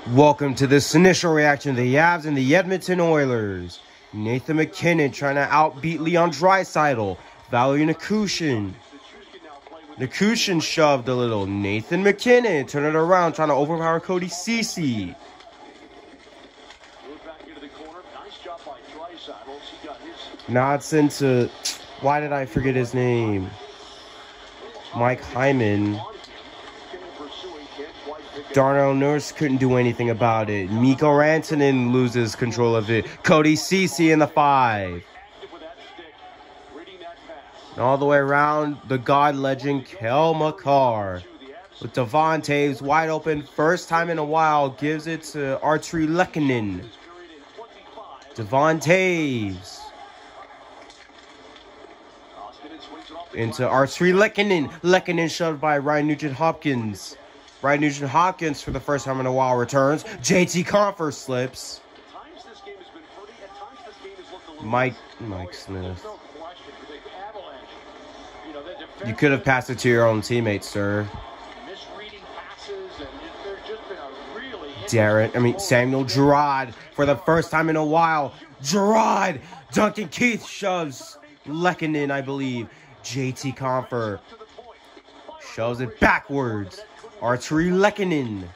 Welcome to this initial reaction to the Avs and the Edmonton Oilers. Nathan MacKinnon trying to outbeat Leon Draisaitl. Valerie Nikushin. Nikushin shoved a little. Nathan MacKinnon turn it around, trying to overpower Cody Ceci. Now it's into, why did I forget his name? Mike Hyman. Darnell Nurse couldn't do anything about it. Mikko Rantanen loses control of it. Cody Ceci in the 5. And all the way around, the God legend, Kel McCarr. With Devon Toews wide open, first time in a while, gives it to Artturi Lehkonen. Devon Toews. Into Artturi Lehkonen. Lehkonen shoved by Ryan Nugent-Hopkins. Ryan Nugent-Hopkins, for the first time in a while, returns. JT Compher slips. Mike Smith. You could have passed it to your own teammates, sir. Samuel Girard, for the first time in a while. Girard! Duncan Keith shoves Lehkonen, I believe. JT Compher shoves it backwards. Artturi Lehkonen.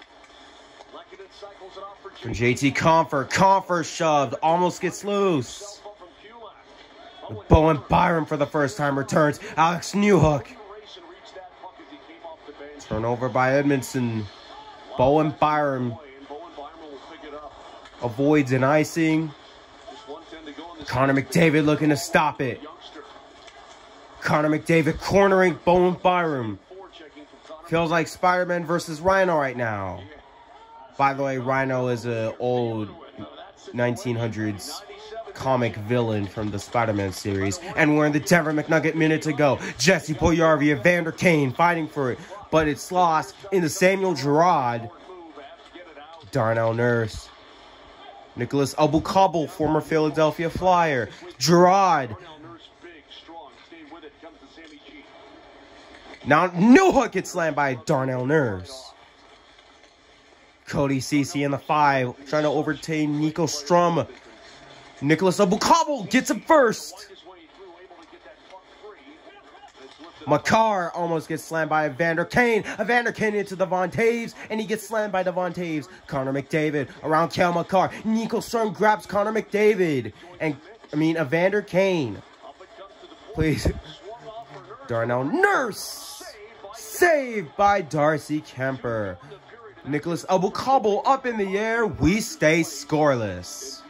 From JT Compher. Compher shoved. Almost gets loose. Bowen Byram for the first time returns. Alex Newhook. Turnover by Edmondson. Bowen Byram avoids an icing. Connor McDavid looking to stop it. Connor McDavid cornering Bowen Byram. Feels like Spider-Man versus Rhino right now. By the way, Rhino is an old 1900s comic villain from the Spider-Man series. And we're in the Denver McNugget minute to go. Jesse Puljujarvi, Evander Kane fighting for it. But it's lost into Samuel Girard. Darnell Nurse. Nicholas Abu-Kabel, former Philadelphia Flyer. Girard. Now, Newhook gets slammed by Darnell Nurse. Cody Ceci in the 5, trying to overtake Nico Strum. Nicholas Abu-Kabel gets it first. Makar almost gets slammed by Evander Kane. Evander Kane into Devon Toews, and he gets slammed by Devon Toews. Connor McDavid around Kel McCarr. Nico Strum grabs Connor McDavid. Evander Kane. Please. Darnell Nurse. Saved by Darcy Kemper. Nicholas Abu-Kabel up in the air. We stay scoreless.